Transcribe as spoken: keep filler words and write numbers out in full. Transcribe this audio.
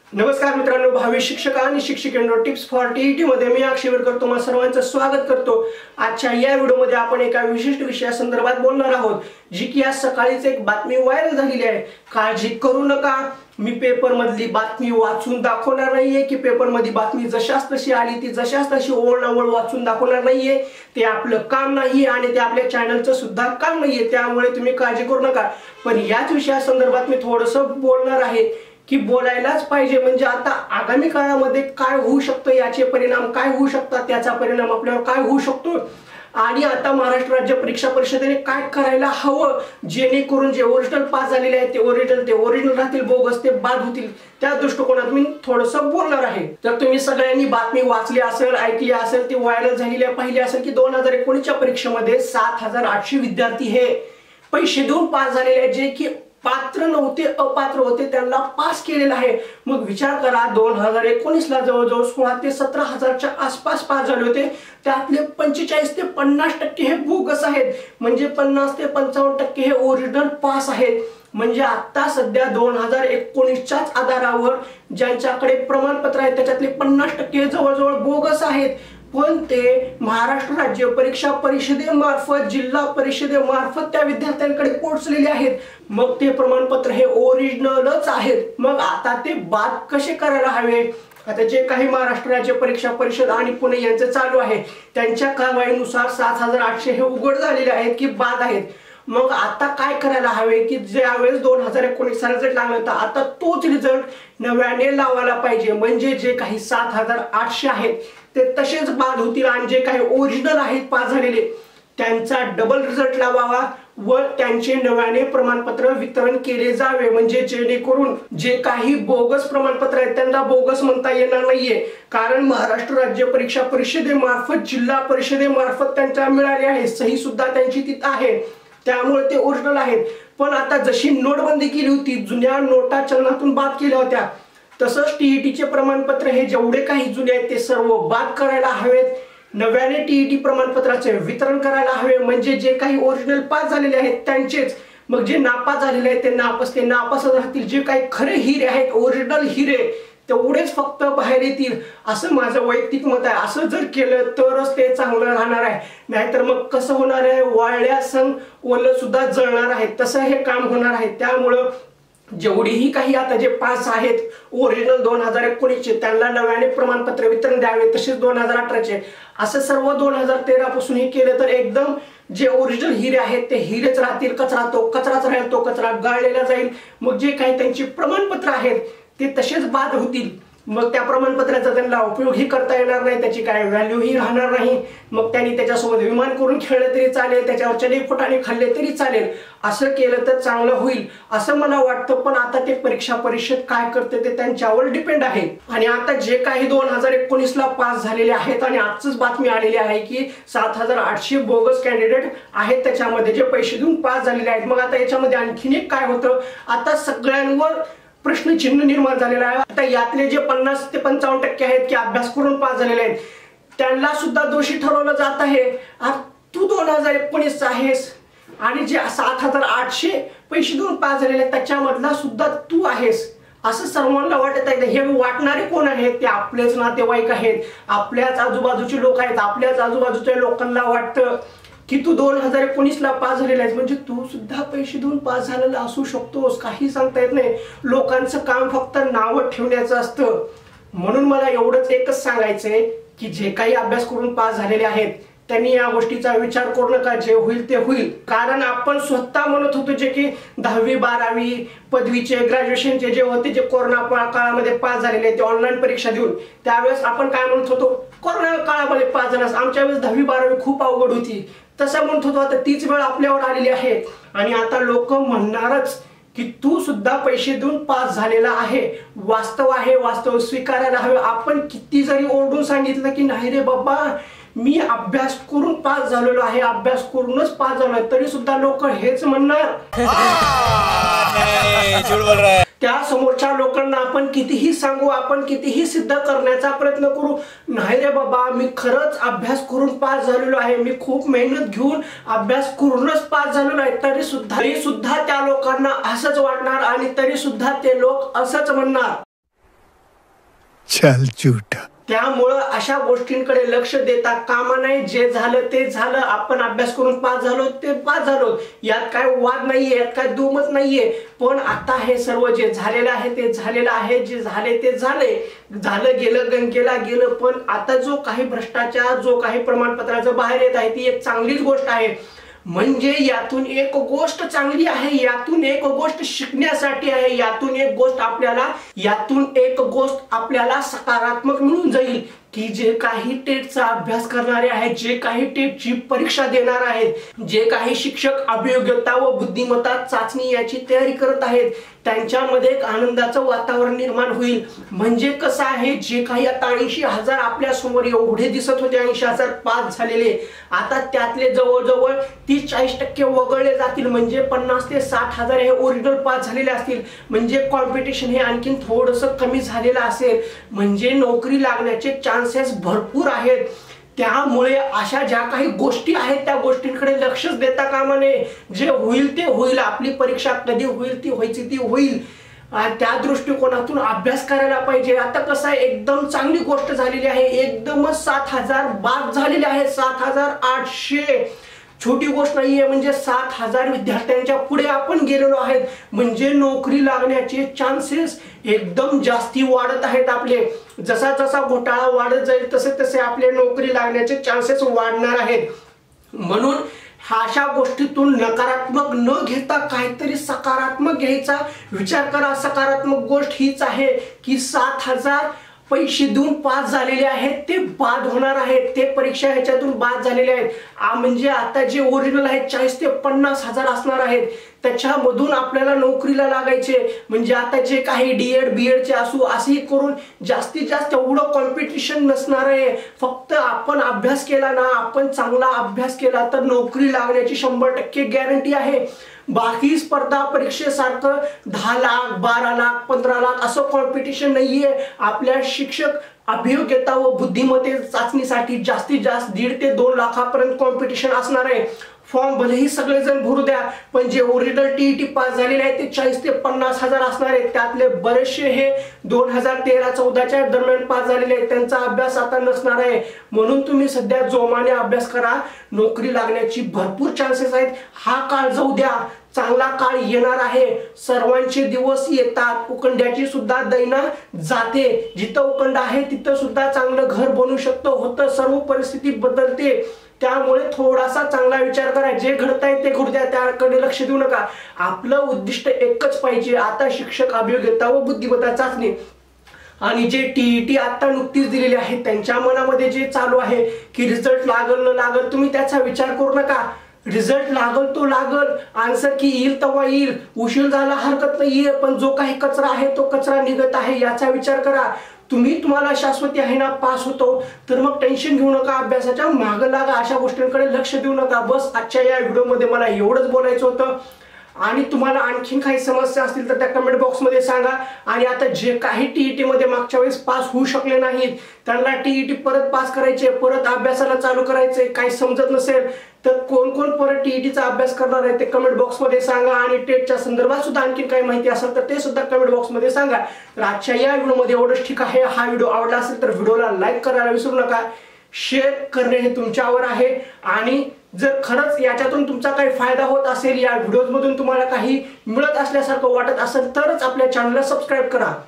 नमस्कार मित्रांनो, भावी शिक्षक आणि शिक्षिकेंनो, टिप्स फॉर टीईटी मध्ये मी अक्षय विरकर तुम्हा सर्वांचं स्वागत करतो। आजच्या या व्हिडिओमध्ये आपण एका विशिष्ट विषयासंदर्भात बोलणार आहोत, जी की आज सकाळीच एक बातमी व्हायरल झालेली आहे। काळजी करू नका, मी पेपर मधली बातमी वाचून दाखवणार नाहीये की पेपर मध्ये बातमी जशास तशी आली ती जशास तशी ओळनावळ वाचून दाखवणार नाहीये। ते आपलं काम नाही आणि ते आपल्या चॅनलचं सुद्धा काम नाहीये, त्यामुळे तुम्ही काळजी करू नका। पण याच विषयासंदर्भात मी थोडंसं बोलणार आहे की बोलायलाच पाहिजे, म्हणजे आता आगामी काळामध्ये काय होऊ शकतं, याचे परिणाम काय होऊ शकतात, त्याचा परिणाम आपल्यावर काय होऊ शकतो आणि आता महाराष्ट्र राज्य परीक्षा परिषदेने काय करायला हवं जेणेकरून जे ओरिजिनल पास झालेले आहेत ते ओरिजिनल ते ओरिजिनल राहतील, बोगस ते बाद होतील, त्या दृष्टिकोनात मी थोडंसं बोलणार आहे। तर तुम्ही सगळ्यांनी बातमी वाचली असेल, ऐकली असेल, ती व्हायरल झालेली आहे, पाहिली असेल की दोन हजार एकोणीसच्या परीक्षेमध्ये सात हजार आठशे विद्यार्थी हे पैसे देऊन पास झालेले आहेत, जे की पात्र नव्हते, अपात्र होते, त्यांना पास केलेला आहे। मग विचार करा, दोन हजार एकोणीस ला जवळजवळ सोळा ते सतरा हजारच्या आसपास पास झाले होते, त्यातले पंचेचाळीस ते पन्नास टक्के हे बोगस आहेत, म्हणजे पन्नास ते पंचावन्न टक्के हे ओरिजिनल पास आहेत। म्हणजे आता सध्या दोन हजार एकोणीसच्याच आधारावर ज्यांच्याकडे प्रमाणपत्र आहे त्याच्यातले पन्नास टक्के जवळजवळ बोगस आहेत। पण ते महाराष्ट्र राज्य परीक्षा परिषदेमार्फत, जिल्हा परिषदेमार्फत त्या विद्यार्थ्यांकडे पोहोचलेले आहेत, मग ते प्रमाणपत्र हे ओरिजिनलच आहेत। मग आता ते बाद कसे करायला हवे? आता जे काही महाराष्ट्र राज्य परीक्षा परिषद आणि पुणे यांचे चालू आहे त्यांच्या कारवाईनुसार सात हजार आठशे हे उघड झालेले आहेत की बाद आहेत। मग आता काय करायला हवे की ज्यावेळेस दोन हजार एकोणीस चा रिझल्ट लागला होता, आता तोच रिझल्ट नव्याने लावायला पाहिजे, म्हणजे जे काही सात हजार आठशे आहेत ते तसेच बाद होतील आणि जे काही ओरिजिनल आहेत पास झालेले त्यांचा डबल रिझल्ट लावावा व त्यांचे नव्याने प्रमाणपत्र वितरण केले जावे, म्हणजे जेणेकरून जे काही बोगस प्रमाणपत्र आहेत त्यांना बोगस म्हणता येणार नाहीये, कारण महाराष्ट्र राज्य परीक्षा परिषदेमार्फत, जिल्हा परिषदेमार्फत त्यांच्या मिळाले आहे, सही सुद्धा त्यांची तिथं आहे, त्यामुळे ते ओरिजिनल आहेत। पण आता जशी नोटबंदी केली होती, जुन्या नोटा चलनातून बाद केल्या होत्या, तसंच टीईटीचे प्रमाणपत्र हे जेवढे काही जुने आहेत ते सर्व बाद करायला हवेत, नव्याने टीईटी प्रमाणपत्राचे वितरण करायला हवे, म्हणजे जे काही ओरिजिनल पास झालेले आहेत त्यांचेच, मग जे नापास झालेले आहेत ते नापास ते नापासच राहतील, जे काही खरे हिरे आहेत, ओरिजिनल हिरे तेवढेच फक्त बाहेर येतील, असं माझं वैयक्तिक मत आहे। असं जर केलं तरच ते चांगलं राहणार आहे, नाहीतर मग कसं होणार आहे, वाळल्या संग ओलं सुद्धा जळणार आहे, तसं हे काम होणार आहे। त्यामुळं जेवढीही काही आता जे पास आहेत ओरिजिनल दोन हजार एकोणीसचे त्यांना नव्याने प्रमाणपत्र वितरण द्यावे, तसेच दोन हजार अठराचे असं सर्व दोन हजार तेरा पासून हे केलं तर एकदम जे ओरिजिनल हिरे आहेत ते हिरेच राहतील, कचरा तो कचराच राहील, तो कचरा गाळलेला जाईल। मग जे काही त्यांची प्रमाणपत्र आहेत ते तसेच बाद होतील, मग त्या प्रमाणपत्राचा त्यांना उपयोगही करता येणार नाही, त्याची काय व्हॅल्यूही राहणार नाही। मग त्यांनी त्याच्यासोबत विमान करून खेळले तरी चालेल, त्याच्यावर चणे फुटाणे खाल्ले तरी चालेल, असं केलं तर चांगलं होईल असं मला वाटतं। पण आता ते परीक्षा परिषद काय करते ते त्यांच्यावर डिपेंड आहे। आणि आता जे काही दोन हजार एकोणीस ला पास झालेले आहेत आणि आजच बातमी आलेली आहे की सात हजार आठशे बोगस कॅन्डिडेट आहेत त्याच्यामध्ये जे पैसे देऊन पास झालेले आहेत। मग आता याच्यामध्ये आणखीन एक काय होतं, आता सगळ्यांवर प्रश्नचिन्ह निर्माण झालेला आहे। आता यातले जे पन्नास ते पंचावन्न टक्के आहेत की अभ्यास करून पास झालेले आहेत त्यांना सुद्धा दोषी ठरवलं जात आहे। तू दोन हजार एकोणीस चा आहेस आणि जे सात हजार आठशे पैसे देऊन पास झालेले आहेत त्याच्यामधला सुद्धा तू आहेस, असं सर्वांना वाटत आहे। हे वाटणारे कोण आहेत? ते आपलेच नातेवाईक आहेत, आपल्याच आजूबाजूचे लोक आहेत, आपल्याच आजूबाजूच्या लोकांना वाटतं की तू दोन हजार एकोणीस ला पास झालेला आहेस, म्हणजे तू सुद्धा पैसे देऊन पास झालेला असू शकतोस, काही सांगता येत नाही। लोकांचं काम फक्त नावं ठेवण्याचं असतं। म्हणून मला एवढंच एकच सांगायचंय की जे काही अभ्यास करून पास झालेले आहेत त्यांनी या गोष्टीचा विचार करू नका, जे होईल ते होईल। कारण आपण स्वतः म्हणत होतो जे की दहावी बारावी पदवीचे ग्रॅज्युएशनचे जे होते जे कोरोना काळामध्ये पास झालेले ते ऑनलाईन परीक्षा देऊन, त्यावेळेस आपण काय म्हणत होतो, कोरोना काळामध्ये पास झालास, आमच्या वेळेस दहावी बारावी खूप अवघड होती, तसं म्हणत होतो। आता तीच वेळ आपल्यावर आलेली आहे आणि आता लोक म्हणणारच की तू सुद्धा पैसे देऊन पास झालेला आहे। वास्तव आहे, वास्तव स्वीकारायला हवे। आपण किती जरी ओरडून सांगितलं की नाही रे बाबा मी अभ्यास करून पास झालेलो आहे, अभ्यास करूनच पास झालोय, तरी सुद्धा लोक हेच म्हणणार। त्या समोरच्या लोकांना आपण कितीही सांगू, आपण कितीही सिद्ध करण्याचा प्रयत्न करू, नाही रे बाबा मी खरंच अभ्यास करून पास झालेलो आहे, मी खूप मेहनत घेऊन अभ्यास करूनच पास झालेलो आहे, तरी सुद्धा तरी सुद्धा त्या लोकांना असंच वाटणार आणि तरी सुद्धा ते लोक असंच म्हणणार। चल झूठा। त्यामुळं अशा गोष्टींकडे लक्ष देता कामा नये। जे झालं ते झालं, आपण अभ्यास करून पास झालो ते पास झालो, यात काय वाद नाहीये, यात काय दुमत नाहीये। पण आता हे सर्व जे झालेलं आहे ते झालेलं आहे, जे झाले ते झाले, झालं गेलं गंगेला गेलं। पण आता जो काही भ्रष्टाचार, जो काही प्रमाणपत्राचं बाहेर येत आहे ती एक चांगलीच गोष्ट आहे। म्हणजे यातून एक गोष्ट चांगली आहे, यातून एक गोष्ट शिकण्यासाठी आहे, यातून एक गोष्ट आपल्याला यातून एक गोष्ट आपल्याला सकारात्मक मिळून जाईल की जे काही टेटचा अभ्यास करणारे आहेत, जे काही टेटची परीक्षा देणार आहेत, जे काही शिक्षक अभियोग्यता व बुद्धिमत्ता चाचणी याची तयारी करत आहेत, त्यांच्यामध्ये एक आनंदाचं वातावरण निर्माण होईल। म्हणजे कसं आहे, जे काही आता ऐंशी हजार आपल्या समोर एवढे दिसत होते, ऐंशी हजार पास झालेले, आता त्यातले जवळजवळ तीस चाळीस टक्के वगळले जातील। म्हणजे पन्नास ते साठ हजार हे ओरिजिनल पास झालेले असतील। म्हणजे कॉम्पिटिशन हे आणखीन थोडंसं कमी झालेलं असेल। म्हणजे नोकरी लागण्याचे चान्सेस भरपूर आहेत। त्यामुळे अशा ज्या काही गोष्टी आहेत त्या गोष्टींकडे लक्षच देता कामा नये। जे होईल ते होईल, आपली परीक्षा कधी होईल ती व्हायची ती होईल, त्या दृष्टिकोनातून अभ्यास करायला पाहिजे। आता कसं आहे, एकदम चांगली गोष्ट झालेली आहे, एकदमच सात हजार बाद झालेले आहेत, सात हजार आठशे छोटी गोष्ट नाहीये। म्हणजे सात हजार विद्यार्थ्यांच्या पुढे आपण गेलेलो आहेत। म्हणजे नोकरी लागण्याचे चान्सेस एकदम जास्ती वाढत आहेत आपले। जसा जसा घोटाळा वाढत जाईल तसे तसे आपले नोकरी लागण्याचे चान्सेस वाढणार आहेत। म्हणून अशा गोष्टीतून नकारात्मक न घेता काहीतरी सकारात्मक घ्यायचा विचार करा। सकारात्मक गोष्ट हीच आहे की सात हजार पैसे देऊन पास झालेले आहेत ते बाद होणार आहेत, ते परीक्षा ह्याच्यातून बाद झालेले आहेत। म्हणजे आता जे ओरिजिनल आहेत चाळीस ते पन्नास हजार असणार आहेत, त्याच्यामधून आपल्याला नोकरीला लागायचे। म्हणजे आता जे काही डीएड बीएडचे असू असेही करून जास्तीत जास्त एवढं कॉम्पिटिशन नसणार आहे। फक्त आपण अभ्यास केला ना, आपण चांगला अभ्यास केला तर नोकरी लागण्याची शंभर टक्के गॅरंटी आहे। बाकी स्पर्धा परीक्षेसारखं दहा लाख बारा लाख पंधरा लाख असं कॉम्पिटिशन नाहीये। आपल्या शिक्षक अभियोग्यता व बुद्धिमत्ते चाचणीसाठी जास्तीत जास्त दीड ते दोन लाखापर्यंत कॉम्पिटिशन असणार आहे। फॉर्म भलेही सगळेजण भरू द्या, पण जे ओरिजिनल टीईटी पास झालेले आहेत ते चाळीस ते पन्नास हजार असणार आहेत। त्यातले बरेचसे हे दोन हजार तेरा चौदाच्या दरम्यान पास झालेले आहेत, त्यांचा अभ्यास आता नसणार आहे। म्हणून तुम्ही सध्या जोमाने अभ्यास करा, नोकरी लागण्याची भरपूर चान्सेस आहेत। हा काळ जाऊ द्या, चांगला काळ येणार आहे। सर्वांचे दिवस येतात, उकंड्याची सुद्धा दैना जाते। जिथं उकंड आहे तिथं सुद्धा चांगलं घर बनू शकतं, होतं, सर्व परिस्थिती बदलते। त्यामुळे थोडासा चांगला विचार करा, जे घडताय ते घडू द्या, त्याकडे लक्ष देऊ नका। आपलं उद्दिष्ट एकच पाहिजे, आता शिक्षक अभियोग्यता व बुद्धिमत्ता चाचणी आणि जे टीईटी आता नुकतीच दिलेली आहे त्यांच्या मनामध्ये जे चालू आहे की रिझल्ट लागल न लागल, तुम्ही त्याचा विचार करू नका। रिझल्ट लागल तो लागल, आन्सर की येईल तेव्हा येईल, उशीर झाला हरकत नाहीये, पण जो काही कचरा आहे तो कचरा निघत आहे याचा विचार करा। तुम्ही तुम्हाला शाश्वती आहे ना, पास होतो, तर मग टेन्शन घेऊ नका, अभ्यासाच्या मागे लागा, अशा गोष्टींकडे लक्ष देऊ नका। बस आजच्या या व्हिडिओमध्ये मला एवढंच बोलायचं होतं। आणि तुम्हाला आणखीन काही समस्या असतील तर त्या कमेंट बॉक्समध्ये सांगा। आणि आता जे काही टीईटी मध्ये मागच्या वेळेस पास होऊ शकले नाहीत त्यांना टीईटी परत पास करायचे, परत अभ्यासाला चालू करायचे। काही समजत नसेल तर कोण कोण परत टीईटीचा अभ्यास करणार आहे ते कमेंट बॉक्समध्ये सांगा। आणि टेटच्या संदर्भात सुद्धा आणखी काही माहिती असेल तर ते सुद्धा कमेंट बॉक्समध्ये सांगा। तर आजच्या या व्हिडिओमध्ये एवढंच ठीक आहे। हा व्हिडिओ आवडला असेल तर व्हिडिओला लाईक करायला विसरू नका, शेअर करणे हे तुमच्यावर आहे। आणि जर खरंच याच्यातून तुमचा काही फायदा होत असेल, या व्हिडिओज मधून तुम्हाला काही मिळत असल्यासारखं वाटत असेल तरच आपल्या चॅनलला सबस्क्राईब करा।